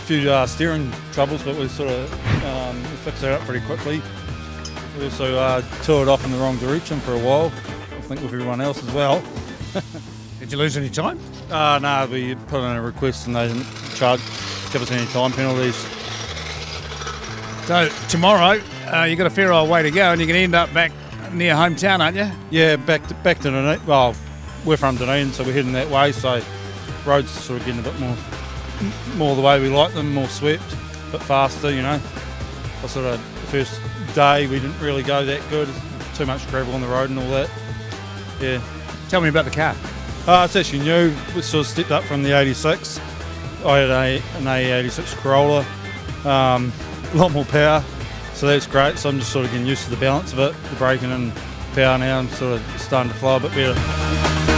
few steering troubles, but we sort of fixed that up pretty quickly. We also toured off in the wrong direction for a while, I think with everyone else as well. Did you lose any time? No, we put in a request and they didn't give us any time penalties. So tomorrow, you've got a fair old way to go, and you're going to end up back near hometown, aren't you? Yeah, back to Dunedin. Well, we're from Dunedin, so we're heading that way. So roads are sort of getting a bit more the way we like them, more swept, a bit faster. You know, the first day we didn't really go that good. Too much gravel on the road and all that. Yeah. Tell me about the car. It's actually new. We sort of stepped up from the 86. I had an A86 Corolla, a lot more power, so that's great. So I'm just sort of getting used to the balance of it, the braking and power now, and sort of starting to flow a bit better.